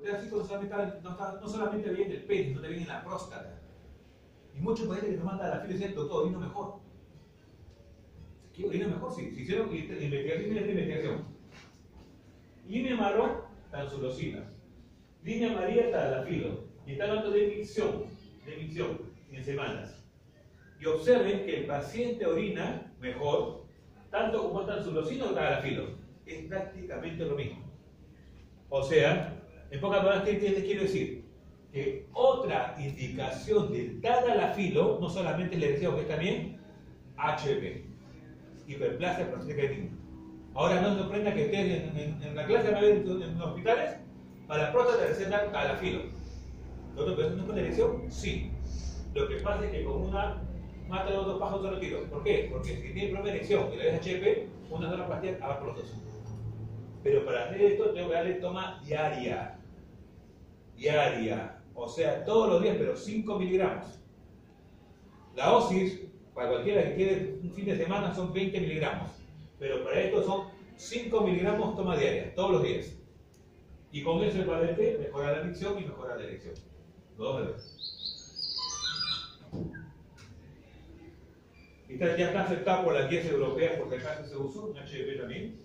gráfico no solamente viene el pene, sino también en la próstata. Y muchos pacientes que nos mandan a la fila dicen, doctor, orino mejor. ¿Qué orina mejor? Sí, se hicieron investigación. Línea marrón, tansulosina. Línea amarilla, tadalafilo. Y está hablando de micción, en semanas. Y observen que el paciente orina mejor, tanto como tansulosina o tadalafilo. Es prácticamente lo mismo. O sea, en pocas palabras, ¿qué les quiero decir? Que otra indicación del tadalafilo, no solamente le decíamos que también HP, hiperplasia prostática benigna. Ahora no se sorprenda que ustedes en la clase van a ver en los hospitales, para la próstata le recetan tadalafilo. ¿Pero eso no es con erección? Sí. Lo que pasa es que con una mata de dos pájaros de un solo tiro. ¿Por qué? Porque si tiene problema de erección y le das HP, una sola pastilla abarca los dos. Pero para hacer esto tengo que darle toma diaria. O sea, todos los días, pero 5 miligramos. La dosis, para cualquiera que quiere un fin de semana, son 20 miligramos. Pero para esto son 5 miligramos toma diaria, todos los días. Y con eso el paciente mejora la micción y mejora la erección. Los dos veces. Esta ya está aceptada por las guías europeas porque acá se usó, un HB también.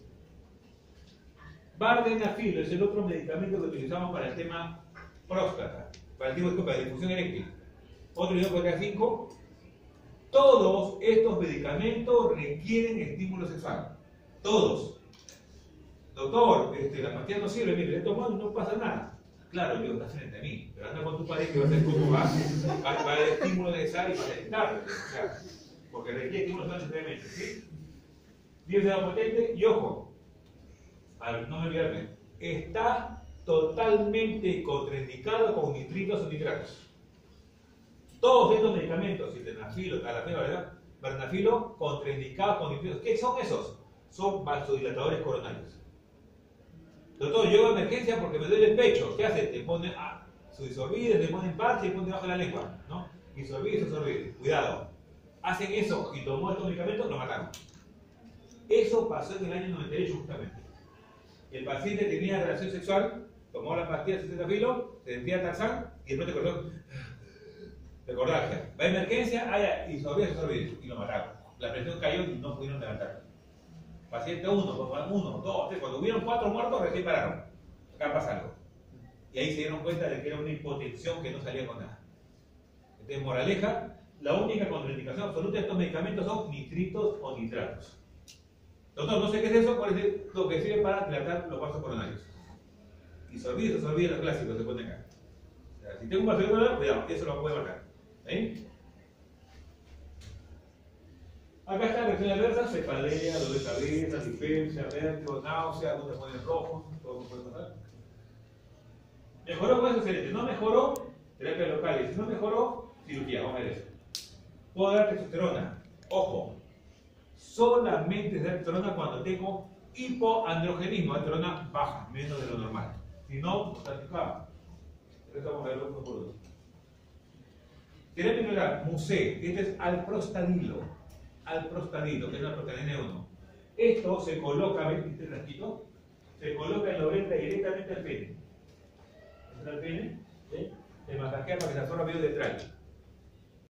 Vardenafil es el otro medicamento que utilizamos para el tema próstata, para el tipo de disfunción eréctil. Otro iodo 5. Todos estos medicamentos requieren estímulo sexual. Todos. Doctor, la pastilla no sirve, mire, le he tomado y no pasa nada. Claro, yo está frente a mí, pero anda con tu pareja que va a ser cómo va a dar estímulo necesario para estar. Porque requiere estímulo sexual necesariamente, ¿sí? 10 de la potente y ojo, no me olvidarme, está totalmente contraindicado con nitritos o nitratos. Todos estos medicamentos, sildenafilo, tadalafilo, vardenafilo, contraindicados con nitritos. ¿Qué son esos? Son vasodilatadores coronarios. Doctor, llego a emergencia porque me duele el pecho. ¿Qué hace? Te pone su disolvide, te pone en parche y pone debajo de la lengua, ¿no? Disolvide. Cuidado. Hacen eso y tomó estos medicamentos, lo mataron. Eso pasó en el año 98 justamente. El paciente tenía relación sexual, tomó la pastilla de sildenafilo, se sentía tarzán y de pronto cortó. Recordancia. Va a emergencia, disolvide y lo mataron. La presión cayó y no pudieron levantar. Paciente 1, 2, 3, cuando hubieron 4 muertos, recién pararon. Acá pasa algo. Y ahí se dieron cuenta de que era una hipotensión que no salía con nada. Entonces, moraleja, la única contraindicación absoluta de estos medicamentos son nitritos o nitratos. Doctor, no sé qué es eso, ¿cuál es lo que sirve para dilatar los vasos coronarios? Disolvide los clásicos, se pone acá. O sea, si tengo un vaso coronario, cuidado, eso lo puede matar. ¿Eh? Acá está reacción adversa, cefalea, dolor de cabeza, disfemia, vértigo, náusea, algunos se ponen rojos, todo puede pasar. Mejoró con eso, excelente. No mejoró, terapia local. Y si no mejoró, cirugía, vamos a ver eso. Puedo dar testosterona. Ojo, solamente dar testosterona cuando tengo hipoandrogenismo, testosterona baja, menos de lo normal. Si no, practicaba. Esto vamos a verlo uno por uno. Terapia integral, MUSE, este es alprostadilo, que es una proteína 1. Esto se coloca, ¿ven este rasquito? Se coloca en la oreja directamente al pene. ¿Es el pene? ¿Sí? Se masajea para que se absorba medio detrás.